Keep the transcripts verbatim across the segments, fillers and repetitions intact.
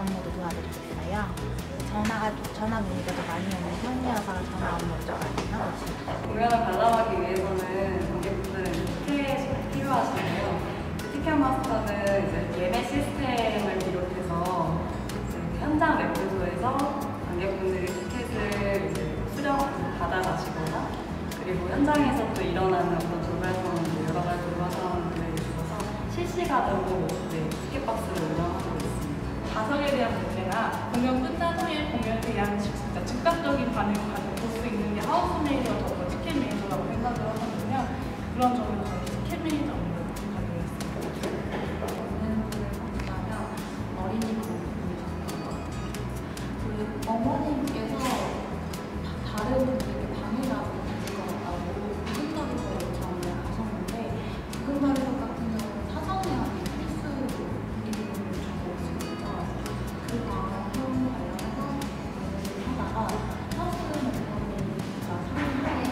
업무도 도와드리고 있어요. 전화가, 전화 문의가 더 많이 오는 편이어서 전화 업무 좀 많이 하고 있습니다. 공연을 관람하기 위해서는 관객분들은 티켓이 필요하시네요. 티켓 마스터는 이제 예매 시스템을 비롯해서 이제 현장 랩부소에서 관객분들이 티켓을 이제 수령 받아가시거나 그리고 현장에서 또 일어나는 어떤 돌발상황들, 여러 가지 돌발상황들에 있어서 실시간으로 네, 티켓박스를 운영하고 있습니다. 가성에 대한 문제나 공연 끝난 후에 공연에 대한 진짜 즉각적인 반응을 가져볼 수 있는 게 하우스 매니저 더불어 티켓 매니저라고 생각을 하거든요. 그런 점에서 저희 티켓 매니저 업무를 가지고 있습니다. 본다면 어린이분이 그 어머님께서 다른 분들에게 방해라고 가질 것 같다고 부정적인 걸 요청을 하셨는데 그말에서 같은 경우는 사전에 하는 필수 일을 요청을 했습니다. 그 방송 관련해서 하다가 하우스 멤버님과 상의하에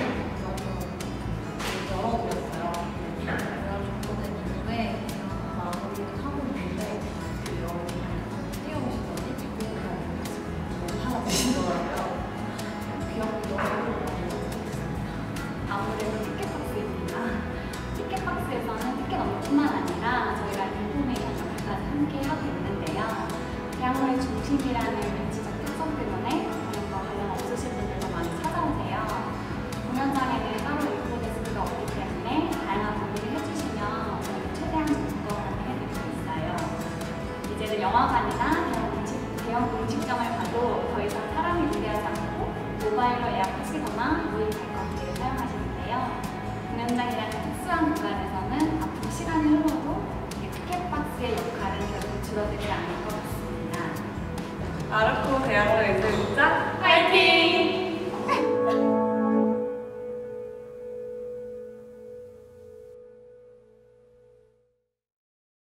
열어드렸어요. 그런 정도된 이후에 그냥 마무리를 하고 있는데 그 여름에 뛰어오시더니 뒷공간을 하나 주시더라고요. 귀엽기도 하고 아무래도 티켓박스입니다. 티켓박스에서는 티켓 업무뿐만 아니라 저희가 인포메이션 역할까지 함께 하고 있는데요. 대학로의 중심이라는 위치적 특성 때문에 공연과 관련 없으신 분들도 많이 찾아오세요. 공연장에는 따로 인포데스크가 없기 때문에 다양한 문의를 해주시면 저희가 최대한 적극 안내해드리고 있어요. 이제는 영화관이나 대형 음식, 대형 음식점을 가도 더 이상 사람이 무대하지 않고 모바일로 예약하시거나 모임 발권기를 사용하시는데요. 공연장이라는 특수한 공간에서는 앞으로 시간이 흘러도 티켓박스의 역할은 결국 줄어들지 않을 것 같습니다. 아르코 대학로 예술극장 화이팅!